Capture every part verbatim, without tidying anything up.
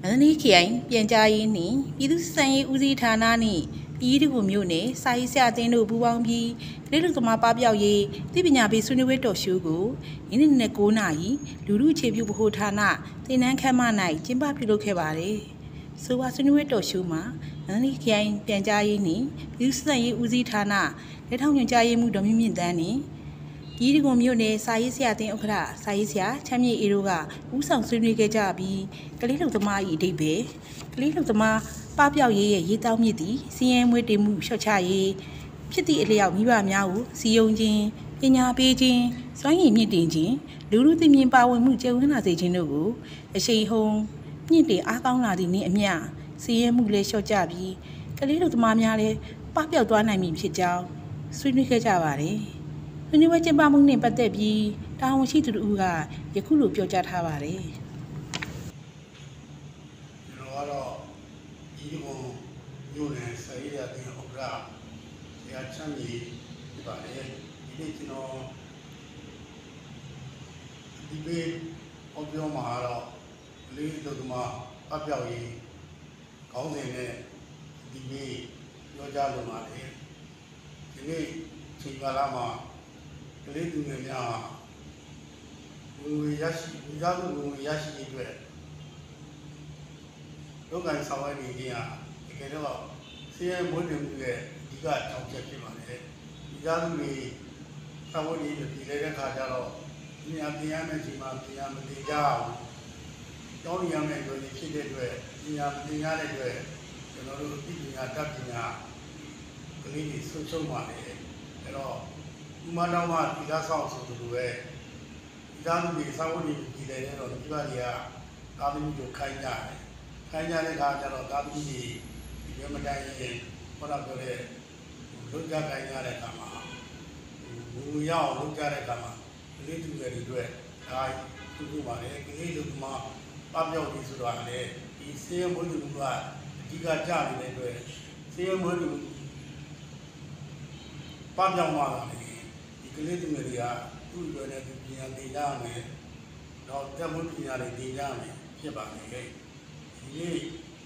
န္တလေးခရိုင်ပြန်ကြားရေးနှင့်ပြည်သူ့စံရေးဦးစီးဌာနနှင့်ပြည်သူ့မျိုးနယ်စာရေးဆရာအသင်းတို့ပူးပေါင်းပြီးကလေးလူသမားပပျောက်ရေးသိပညာပေးဆွေးနွေးပွဲတော်ရှိုးကိုယနေ့နေ့၉နာရီလူလူအခြေပြုဗဟိုဌာနသင်တန်းခန်းမ၌ကျင်းပပြုလုပ်ခဲ့ပါတယ်။ဆိုပါဆွေးနွေးပွဲတော်ရှိုးမှာယန္တလေးခရိုင်ပြန်ကြားရေးနှင့်ပြည်သူ့စံရေးဦးစီးဌာနလက်ထောက်ညွှန်ကြားရေးမှူးဒေါ်မြင့်မြင့်တန်းနှင့်ပြည်သူ့မျိုးနယ်စာရေးဆရာအသင်းဥက္ကဋ္ဌစာရေးဆရာချမ်းမြေအေးတို့ကဦးဆောင်ဆွေးနွေးခဲ့ကြပြီးကလေးလူသမား၏အဓိပ္ပာယ်ကလေးလူသမားပပျောက်ရေးရဲ့ရေးတောင်းမြစ်သည်စီးရဲမွေးတင်မှုလျှော့ချရေးဖြစ်သည့်အလျောက်မိဘများကိုစီယုံခြင်းပညာပေးခြင်းစွမ်းရည်မြင့်တင်ခြင်းလူလူသိမြင်ပါဝင်မှုကျယ်ဝန်းလာစေခြင်းတို့ကိုအရှိန်ဟုန်မြင့်တင်အားကောင်းလာသည့်နှင့်အမျှစီးရဲမှုလည်းလျှော့ချပြီးကလေးလူသမားများလည်းပပျောက်သွားနိုင်မည်ဖြစ်ကြောင်းဆွေးနွေးခဲ့ကြပါတယ်။ဆွေးနွေးပွဲကျင်းပမှုနှင့်ပတ်သက်ပြီးတာဝန်ရှိသူတို့ကယခုလိုပြောကြားထားပါတယ်။ကျွန်တော်ကတော့ဒီဘုံမျိုးနဲ့စာရေးရတဲ့ဥက္ကဋ္ဌဆရာချမ်းမြေပြပါတယ်။ဒီနေ့ကျွန်တော်ဒီဘေးဟောပြောမှာတော့လေးလူသမားပပျောက်ရေးခေါင်းစဉ်နဲ့ဒီဘေးပြောကြားလိုပါတယ်။ဒီနေ့ချိန်ကာလမှာကလေးသူငယ်များဝင်ငွေရရှိလူသားစုဝင်ငွေရရှိရေးအတွက်လုပ်ကိုင်ဆောင်ရွက်နေခြင်းဟာတကယ်တော့စီးရဲမွေးမြူမှုရဲ့အဓိကအကြောင်းချက်ဖြစ်ပါတယ်။လူသားစုတွေဆောင်ရွက်နေပြည်လဲတဲ့ခါကျတော့ဒီအပြင်ရမယ့်ချိန်မှာပြန်မတင်ကြအောင်တောင်းရမယ့်လူတွေဖြစ်တဲ့အတွက်ပြန်မတင်ရတဲ့အတွက်ကျွန်တော်တို့ဒီပညာတတ်ပညာကလေးတွေဆုံးရှုံးပါတယ်။အဲတော့ဒီမှာတော့မှဒီသားဆောင်ဆိုသူတွေဒီသားစုတွေဆောင်ရွက်နေပြည်လဲတဲ့တော့ဒီပါတွေကသာသမီတို့ခိုင်းကြတယ်။ခိုင်းကြတဲ့အခါကျတော့သာသမီတွေဒီရမတိုင်းရဲ့ဟောတော့ပြောတဲ့လုံကြခိုင်းကြတဲ့အခါမှာဘူရအောင်လုံကြတဲ့အခါမှာကလေးသူငယ်တွေအတွက်ဒါသူတို့ပါလေကလေးလူမှပပျောက်ပြီးဆိုတော့လေဒီစေရမွေးလူကအဓိကကြနေတဲ့အတွက်စေရမွေးလူပပျောက်မှာလေဒီကလေးသူငယ်တွေကသူ့ရွယ်နဲ့သူပညာသင်ကြမယ်တော့တက်မှုပညာတွေသင်ကြမယ်ဖြစ်ပါလေဒီနေ့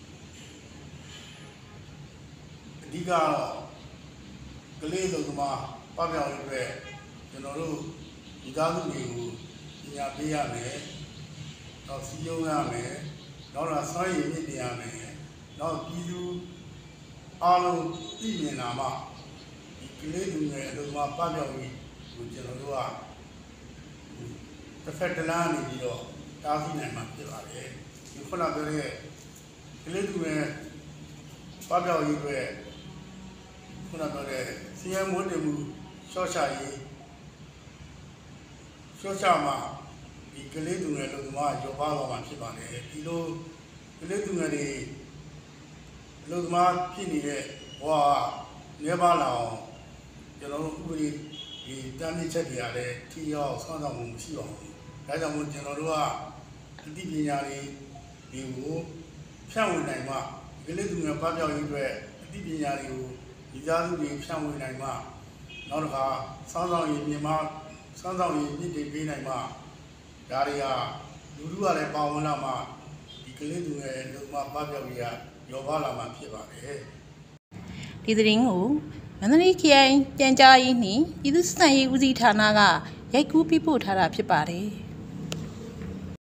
အဓိကတော့ကလေးလူသမားပပျောက်ရေးအတွက်ကျွန်တော်တို့ဒီသားစုတွေကိုပညာပေးရမယ်တော့စီယုံရမယ်တော့လာစွမ်းရည်မြင့်တင်ရမယ်တော့ပြည်သူအားလုံးသိမြင်လာမှဒီကလေးလူငယ်အလုပ်သမားပပျောက်ရေးကိုကျွန်တော်တို့ကတစ်ဖက်တစ်လမ်းနေပြီးတော့တားဆီးနိုင်မှာဖြစ်ပါတယ်ဒီခုနပြောတဲ့ကလေးလူငယ်ပပျောက်ရေးအတွက်ခုနပြောတဲ့စီယံမွေးတင်မှုရှော့ချရေးရှော့ချမှာဒီကလေးသူငယ်လူသမားရောပါတော့မှာဖြစ်ပါတယ်ဒီလိုကလေးသူငယ်တွေလူသမားဖြစ်နေတဲ့ဘဝနေပါလာအောင်ကျွန်တော်တို့ဥပဒေဒီတမ်းမြစ်ချက်တွေအားလည်းထိရောက်ဆောင်းဆောင်မှုမရှိပါဘူးဒါကြောင့်မို့ကျွန်တော်တို့ကအသိပညာတွေဒီကိုဖြန့်ဝေနိုင်မှကလေးသူငယ်ပပျောက်ရေးအတွက်အသိပညာတွေကိုဒီသားစုတွေဖြန့်ဝေနိုင်မှနောက်တစ်ခါဆောင်းဆောင်ရေးမြန်မာဆောင်းဆောင်ရေးမြင့်တင်ပေးနိုင်မှဒါတွေကလူလူကလည်းပါဝင်လာမှဒီကလေးသူငယ်လုံမပပျောက်ရေးရောပါလာမှဖြစ်ပါတယ်ဒီသတင်းကိုမန္တလေးခရိုင်ပြန်ကြားရေးနှင့်ပြည်သူ့စံရေးဦးစီးဌာနကရိုက်ကူးပြပို့ထားတာဖြစ်ပါတယ်